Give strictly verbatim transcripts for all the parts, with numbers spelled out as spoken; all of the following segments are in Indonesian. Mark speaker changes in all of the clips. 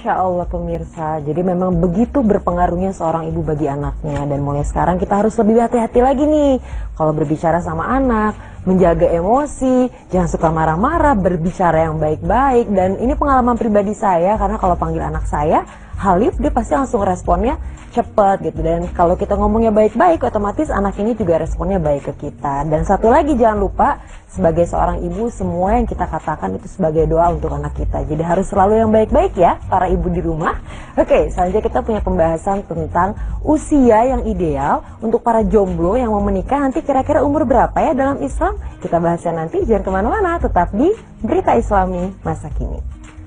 Speaker 1: Masya Allah pemirsa, jadi memang begitu berpengaruhnya seorang ibu bagi anaknya. Dan mulai sekarang kita harus lebih hati-hati lagi nih kalau berbicara sama anak, menjaga emosi, jangan suka marah-marah, berbicara yang baik-baik. Dan ini pengalaman pribadi saya, karena kalau panggil anak saya Halif, dia pasti langsung responnya cepat gitu. Dan kalau kita ngomongnya baik-baik, otomatis anak ini juga responnya baik ke kita. Dan satu lagi, jangan lupa, sebagai seorang ibu, semua yang kita katakan itu sebagai doa untuk anak kita. Jadi harus selalu yang baik-baik ya, para ibu di rumah. Oke, selanjutnya kita punya pembahasan tentang usia yang ideal untuk para jomblo yang mau menikah. Nanti kira-kira umur berapa ya dalam Islam? Kita bahasnya nanti, jangan kemana-mana, tetap di Berita Islami Masa Kini.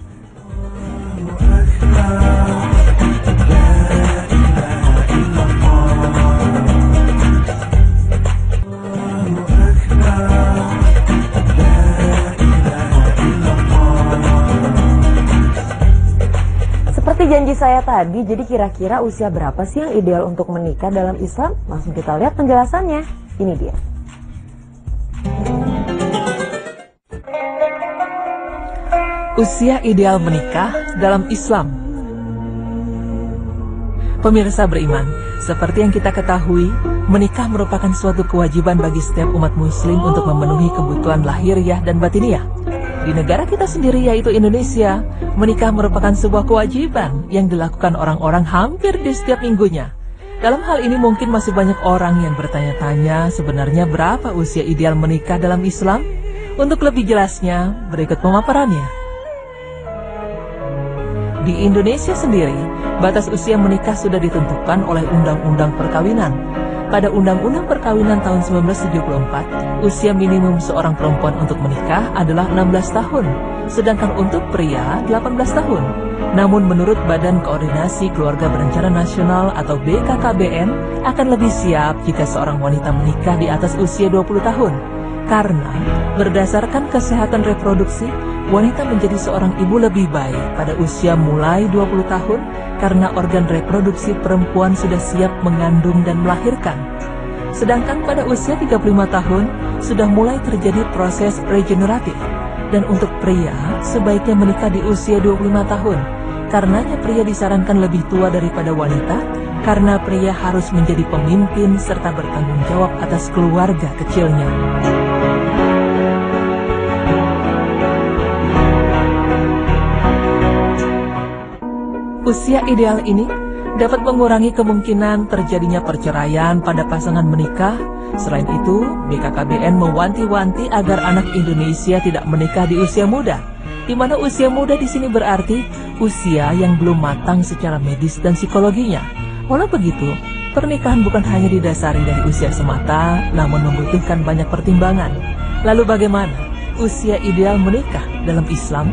Speaker 1: Seperti janji saya tadi, jadi kira-kira usia berapa sih yang ideal untuk menikah dalam Islam? Langsung kita lihat penjelasannya. Ini dia.
Speaker 2: Usia ideal menikah dalam Islam. Pemirsa beriman, seperti yang kita ketahui, menikah merupakan suatu kewajiban bagi setiap umat muslim untuk memenuhi kebutuhan lahiriah dan batiniah. Di negara kita sendiri, yaitu Indonesia, menikah merupakan sebuah kewajiban yang dilakukan orang-orang hampir di setiap minggunya. Dalam hal ini mungkin masih banyak orang yang bertanya-tanya sebenarnya berapa usia ideal menikah dalam Islam? Untuk lebih jelasnya, berikut pemaparannya. Di Indonesia sendiri, batas usia menikah sudah ditentukan oleh Undang-Undang Perkawinan. Pada Undang-Undang Perkawinan tahun seribu sembilan ratus tujuh puluh empat, usia minimum seorang perempuan untuk menikah adalah enam belas tahun, sedangkan untuk pria delapan belas tahun. Namun menurut Badan Koordinasi Keluarga Berencana Nasional atau B K K B N, akan lebih siap jika seorang wanita menikah di atas usia dua puluh tahun. Karena berdasarkan kesehatan reproduksi, wanita menjadi seorang ibu lebih baik pada usia mulai dua puluh tahun karena organ reproduksi perempuan sudah siap mengandung dan melahirkan. Sedangkan pada usia tiga puluh lima tahun sudah mulai terjadi proses regeneratif. Dan untuk pria sebaiknya menikah di usia dua puluh lima tahun. Karenanya pria disarankan lebih tua daripada wanita, karena pria harus menjadi pemimpin serta bertanggung jawab atas keluarga kecilnya. Usia ideal ini dapat mengurangi kemungkinan terjadinya perceraian pada pasangan menikah. Selain itu, B K K B N mewanti-wanti agar anak Indonesia tidak menikah di usia muda, di mana usia muda di sini berarti usia yang belum matang secara medis dan psikologinya. Walau begitu, pernikahan bukan hanya didasari dari usia semata, namun membutuhkan banyak pertimbangan. Lalu bagaimana usia ideal menikah dalam Islam?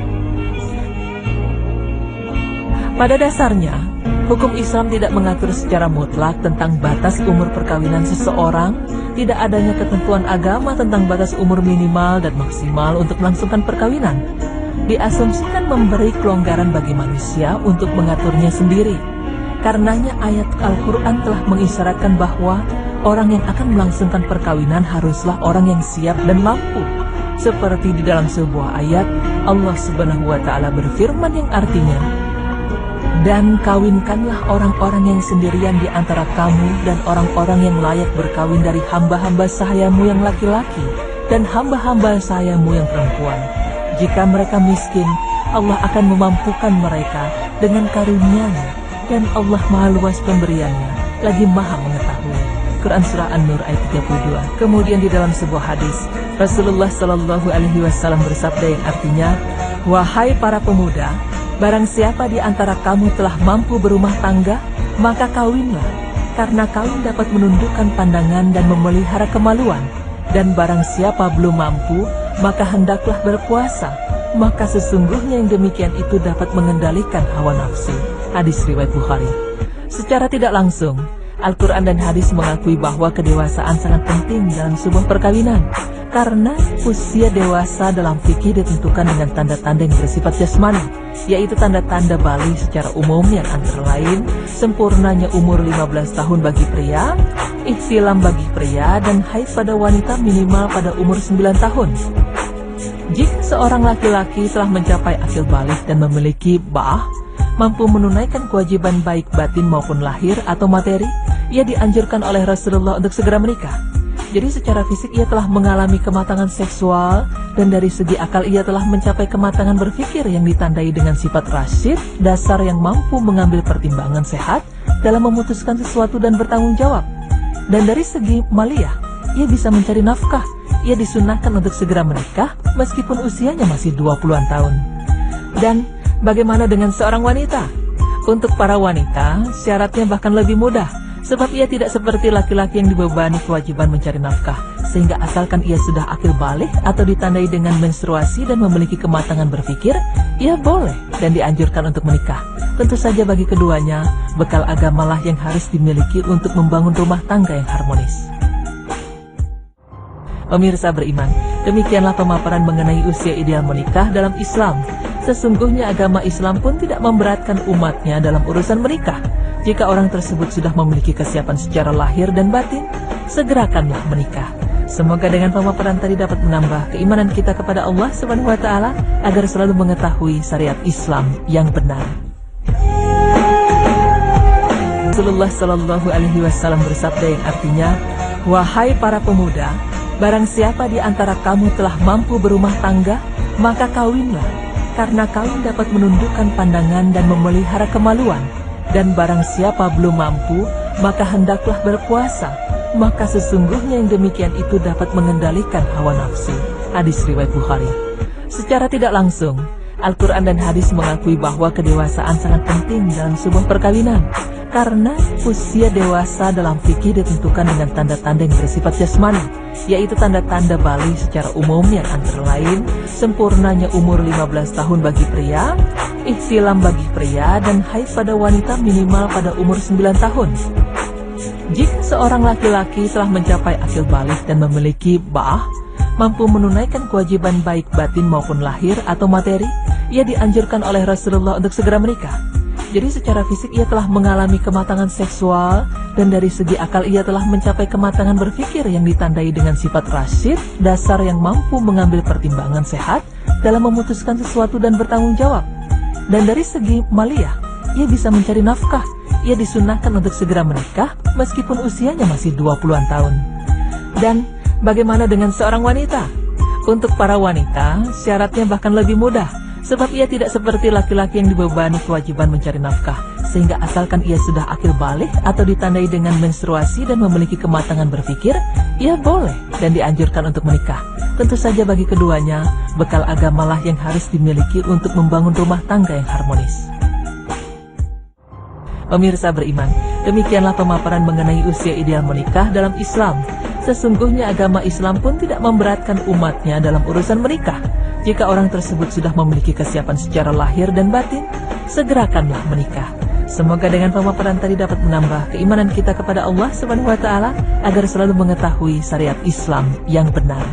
Speaker 2: Pada dasarnya, hukum Islam tidak mengatur secara mutlak tentang batas umur perkawinan seseorang. Tidak adanya ketentuan agama tentang batas umur minimal dan maksimal untuk melangsungkan perkawinan. Diasumsikan memberi kelonggaran bagi manusia untuk mengaturnya sendiri. Karenanya ayat Al-Quran telah mengisyaratkan bahwa orang yang akan melangsungkan perkawinan haruslah orang yang siap dan mampu. Seperti di dalam sebuah ayat, Allah Subhanahu wa Ta'ala berfirman yang artinya, dan kawinkanlah orang-orang yang sendirian di antara kamu dan orang-orang yang layak berkawin dari hamba-hamba sahayamu yang laki-laki dan hamba-hamba sahayamu yang perempuan. Jika mereka miskin, Allah akan memampukan mereka dengan karunia-Nya, dan Allah Maha Luas pemberiannya, lagi Maha mengetahui. Quran Surah An-Nur ayat tiga puluh dua. Kemudian di dalam sebuah hadis, Rasulullah Shallallahu Alaihi Wasallam bersabda yang artinya, wahai para pemuda, barang siapa di antara kamu telah mampu berumah tangga, maka kawinlah, karena kawin dapat menundukkan pandangan dan memelihara kemaluan. Dan barang siapa belum mampu, maka hendaklah berpuasa, maka sesungguhnya yang demikian itu dapat mengendalikan hawa nafsu. Hadis riwayat Bukhari. Secara tidak langsung, Al-Quran dan hadis mengakui bahwa kedewasaan sangat penting dalam sebuah perkawinan. Karena usia dewasa dalam fikih ditentukan dengan tanda-tanda yang bersifat jasmani, yaitu tanda-tanda balik secara umum yang antara lain sempurnanya umur lima belas tahun bagi pria, ihtilam bagi pria, dan haid pada wanita minimal pada umur sembilan tahun. Jika seorang laki-laki telah mencapai akil balik dan memiliki ba'ah, mampu menunaikan kewajiban baik batin maupun lahir atau materi, ia dianjurkan oleh Rasulullah untuk segera menikah. Jadi secara fisik ia telah mengalami kematangan seksual, dan dari segi akal ia telah mencapai kematangan berpikir yang ditandai dengan sifat rasyid, dasar yang mampu mengambil pertimbangan sehat dalam memutuskan sesuatu dan bertanggung jawab. Dan dari segi maliyah, ia bisa mencari nafkah. Ia disunahkan untuk segera menikah meskipun usianya masih dua puluhan tahun. Dan bagaimana dengan seorang wanita? Untuk para wanita, syaratnya bahkan lebih mudah, sebab ia tidak seperti laki-laki yang dibebani kewajiban mencari nafkah, sehingga asalkan ia sudah akil balik atau ditandai dengan menstruasi dan memiliki kematangan berpikir, ia boleh dan dianjurkan untuk menikah. Tentu saja bagi keduanya, bekal agamalah yang harus dimiliki untuk membangun rumah tangga yang harmonis. Pemirsa beriman, demikianlah pemaparan mengenai usia ideal menikah dalam Islam. Sesungguhnya agama Islam pun tidak memberatkan umatnya dalam urusan menikah. Jika orang tersebut sudah memiliki kesiapan secara lahir dan batin, segerakanlah menikah. Semoga dengan pemaparan tadi dapat menambah keimanan kita kepada Allah Subhanahu wa taala agar selalu mengetahui syariat Islam yang benar. Rasulullah Shallallahu alaihi wasallam bersabda yang artinya, "Wahai para pemuda, barang siapa di antara kamu telah mampu berumah tangga, maka kawinlah, karena kawin dapat menundukkan pandangan dan memelihara kemaluan. Dan barang siapa belum mampu, maka hendaklah berpuasa, maka sesungguhnya yang demikian itu dapat mengendalikan hawa nafsu." Hadis riwayat Bukhari. Secara tidak langsung, Al-Quran dan hadis mengakui bahwa kedewasaan sangat penting dalam sebuah perkawinan, karena usia dewasa dalam fikih ditentukan dengan tanda-tanda yang bersifat jasmani, yaitu tanda-tanda balik secara umum yang antara lain sempurnanya umur lima belas tahun bagi pria, ihtilam bagi pria, dan haid pada wanita minimal pada umur sembilan tahun. Jika seorang laki-laki telah mencapai akil balik dan memiliki ba'ah, mampu menunaikan kewajiban baik batin maupun lahir atau materi, ia dianjurkan oleh Rasulullah untuk segera menikah. Jadi secara fisik ia telah mengalami kematangan seksual, dan dari segi akal ia telah mencapai kematangan berpikir yang ditandai dengan sifat rasyid, dasar yang mampu mengambil pertimbangan sehat dalam memutuskan sesuatu dan bertanggung jawab. Dan dari segi maliyah, ia bisa mencari nafkah. Ia disunahkan untuk segera menikah meskipun usianya masih dua puluhan tahun. Dan bagaimana dengan seorang wanita? Untuk para wanita, syaratnya bahkan lebih mudah, sebab ia tidak seperti laki-laki yang dibebani kewajiban mencari nafkah, sehingga asalkan ia sudah akil balik atau ditandai dengan menstruasi dan memiliki kematangan berpikir, ia boleh dan dianjurkan untuk menikah. Tentu saja bagi keduanya, bekal agamalah yang harus dimiliki untuk membangun rumah tangga yang harmonis. Pemirsa beriman, demikianlah pemaparan mengenai usia ideal menikah dalam Islam. Sesungguhnya agama Islam pun tidak memberatkan umatnya dalam urusan menikah. Jika orang tersebut sudah memiliki kesiapan secara lahir dan batin, segerakanlah menikah. Semoga dengan pemaparan tadi dapat menambah keimanan kita kepada Allah Subhanahu wa taala agar selalu mengetahui syariat Islam yang benar.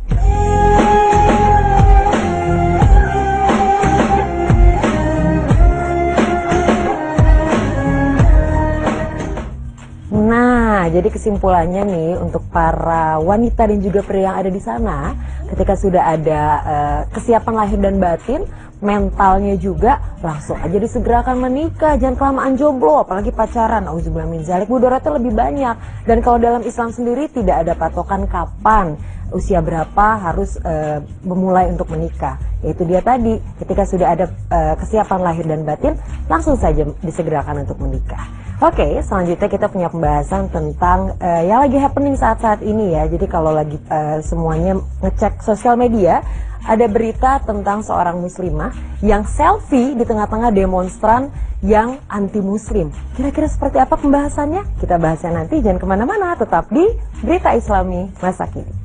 Speaker 1: Nah, jadi kesimpulannya nih untuk para wanita dan juga pria yang ada di sana, ketika sudah ada uh, kesiapan lahir dan batin, mentalnya juga langsung aja disegerakan menikah, jangan kelamaan jomblo, apalagi pacaran. Auzubillah min dzalik, mudaratnya lebih banyak. Dan kalau dalam Islam sendiri tidak ada patokan kapan, usia berapa harus uh, memulai untuk menikah. Yaitu dia tadi, ketika sudah ada uh, kesiapan lahir dan batin, langsung saja disegerakan untuk menikah. Oke, okay, selanjutnya kita punya pembahasan tentang uh, yang lagi happening saat-saat ini ya. Jadi kalau lagi uh, semuanya ngecek sosial media, ada berita tentang seorang muslimah yang selfie di tengah-tengah demonstran yang anti-muslim. Kira-kira seperti apa pembahasannya? Kita bahasnya nanti, jangan kemana-mana, tetap di Berita Islami Masa Kini.